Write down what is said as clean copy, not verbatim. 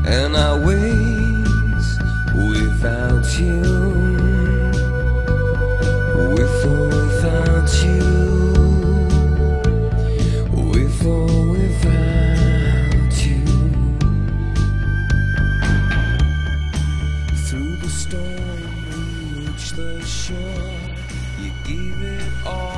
and our ways without you, with or without you, with or without you. Through the storm we reach the shore, you gave it all.